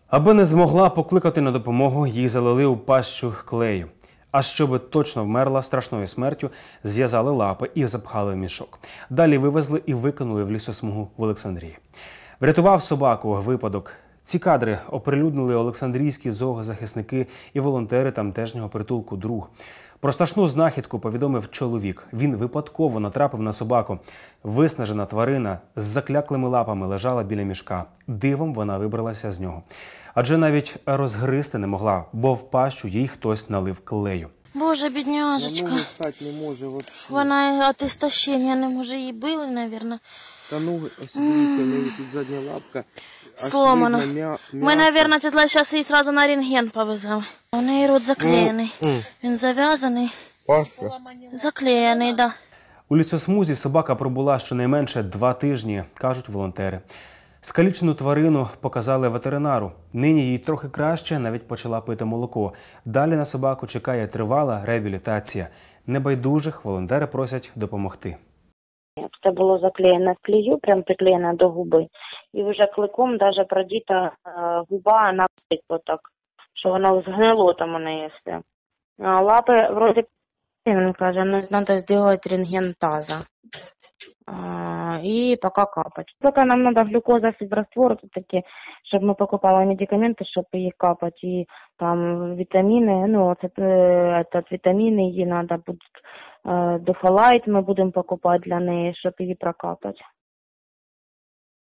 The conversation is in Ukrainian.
Аби не змогла покликати на допомогу, їй залили у пащу клею. А щоби точно вмерла страшною смертю, зв'язали лапи і запхали в мішок. Далі вивезли і викинули в лісосмугу в Олександрії. Врятував собаку випадок. Ці кадри оприлюднили олександрійські зоозахисники і волонтери тамтешнього притулку «Друг». Про страшну знахідку повідомив чоловік. Він випадково натрапив на собаку. Виснажена тварина з закляклими лапами лежала біля мішка. Дивом вона вибралася з нього. Адже навіть розгризти не могла, бо в пащу їй хтось налив клею. Боже, бідняжечка. Ноги встати не може взагалі. Вона від істощення не може, її били, мабуть. Та ноги, ось дивіться, в неї тут задня лапка. Сломано. Ми, мабуть, тут зараз її одразу на рентген повеземо. У неї рот заклеєний. Він зав'язаний. Паша. Заклеєний, так. У лісосмузі собака пробула щонайменше 2 тижні, кажуть волонтери. Скалічену тварину показали ветеринару. Нині їй трохи краще, навіть почала пити молоко. Далі на собаку чекає тривала реабілітація. Небайдужих волонтери просять допомогти. Це було заклеєно в клею, прям приклеєно до губи. І вже кликом навіть продіта губа на так, що воно згнило там у неї все. Лапи, вроде, він каже, ну, треба зробити рентген таза. И пока капать. Пока нам надо глюкоза, физраствор, таки, чтобы мы покупали медикаменты, чтобы их капать, и там витамины, ну, этот витамины ей надо будет, дофалайт мы будем покупать для нее, чтобы ее прокапать.